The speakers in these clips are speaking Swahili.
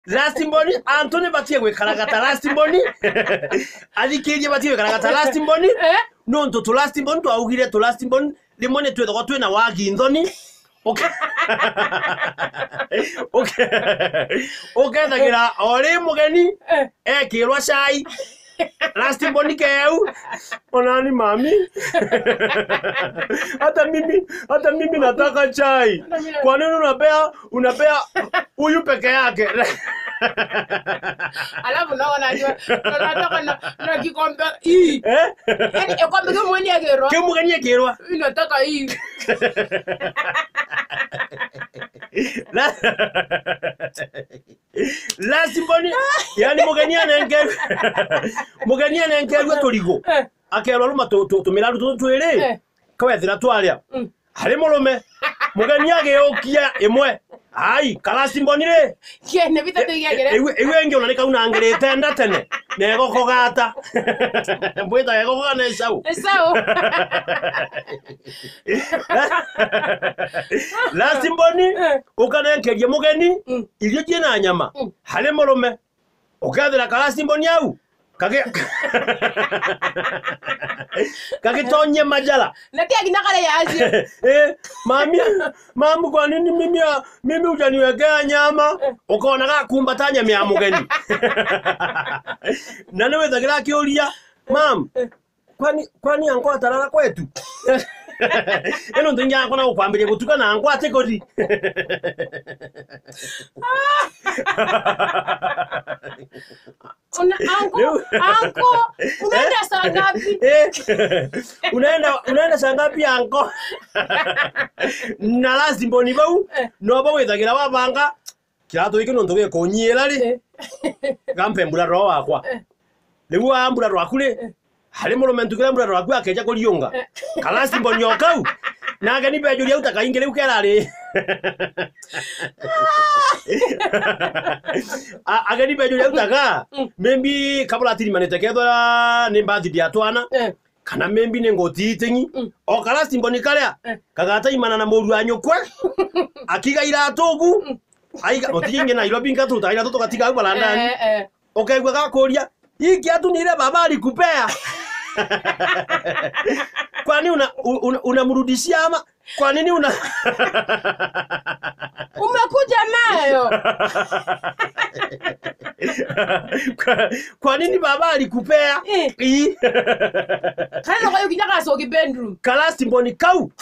last mboni Anthony batie gwe karagata last mboni adikije batie karagata last mboni no nto to last mboni to augire to last mboni limone twe go twena wagi nthoni okay okay okay ndagira ore mugeni kirwa chai last mboni keu onani mami hata mimi nataka chai kwa nini unapea huyu peke yake alafu naona nataka na kikombe hii yani kikombe kimo mwenye gerwa nataka hii last mboni yani mugenia nengerwe toligo akerwa luma tumiraru twere kwethira twaria hari murume mugenia geokia imwe ai kalasi mbonire kene bitatu igegere ewe ngi ona kauna ngerete nda tene nego kogata mbwita nego kogana isau last mboni ukanenkerie mugeni irio jina nyama hari murume ukethira kalasi mboni au kage tonye majala natia kinakale yaje mamu kwa nini mimi hujaniwekea nyama ukaona kama kumbatanya mia mugeni na niwe dhagira kiuria mam kwani anko atarara kwetu eno ndinga akona ukwambire gutuka na anko atekodi anko unaenda saa ngapi unaenda saa ngapi anko na last mboni bau no bawe dhagira wabanga kirato iki no ndoge konyiera ri gampe mbura ro wakwa lewu ambura ro akule hari murume ntukira mbura ro akwa akeja kuriyunga kalasi mboni okau naga ni bejuria utakaingire ukerari agani bejuria utaka maybe kabula tiri manete kedora ni bathi dia twana kana maybe ne ngoti tengi o kalasi mboni karia kagata imana na moru anyukwe akiga ira togu aiga otinge na irobi ngatu taira toto katika balanda okay gwa gakoria hiki atu ni ile baba alikupea kwani unamrudishia ama kwa nini umekuja nayo kwa nini baba alikupea kana kwa hiyo kijaka soki bedroom kalasi mboni kau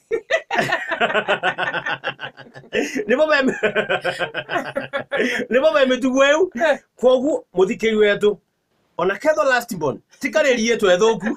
Nibo metuweu kogu muthikiri wetu ona ketho last born tikareri yetu ethoku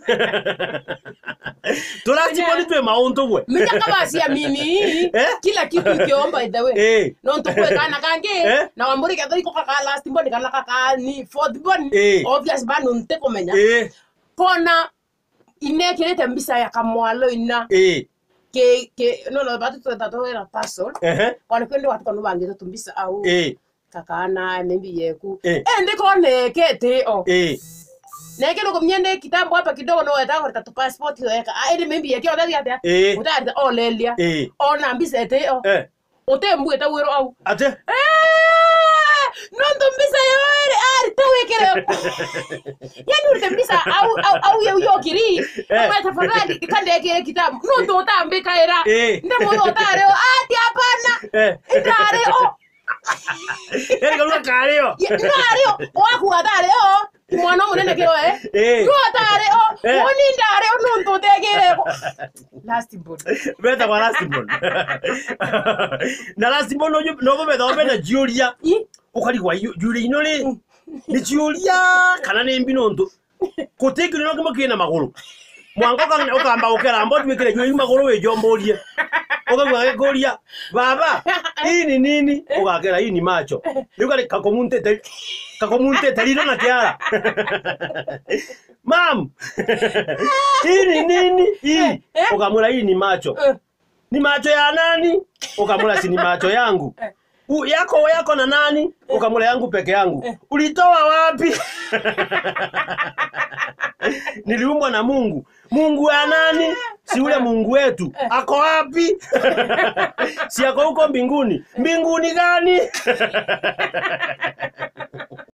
to last born twe maunto gwe mija kama sia mimi kila kitu kiomba idawe no ntokwe kana kange na wamburi ketho iko kaka last born kana kaka ni fourth born obvious banu nteko menya pona inekirete mbisa ya kamwalo ina ke no batu tatato era paso kwa kwende watu kanu bangezo tumbisa au kakana maybe yeku ndiko nekete neke no komnyende kitambo hapa kidogo no wetanga tatu passport yoeka ile maybe yake odari hata utari olelia ona mbisa ete otembu eta wero au ate no tumbisa yoere ari tawekere yani utembisa au yo kiri kama tafadhali kandeke kitambo no ndo utambika era ndemo otare ati hapana ndare Eri kaluka kareo. Kareo. Waku atareo. Mwana munene kero Yo atareo. Oni ndareo nonto tegere. Last born. Beta kwa last born. Na last born no go beta obena Julia. Ukali kwa Julia inole. Ni Julia kana nembi nonto. Kotekiri no kama kina maguru. Mwango kan okamba okera mbodi wekere Julia maguru we jombolie. Oga goria baba hii ni nini ogakera hii ni macho yuko kakomunte talilo na kiara mam hii ni nini hii ogamula hii ni macho ya nani ogamula si ni macho yangu yako na nani ogamula yangu peke yangu ulitoa wapi niliumbwa na Mungu Mungu wa nani? Si ule Mungu wetu. Ako wapi? Si ako huko mbinguni. Mbinguni gani?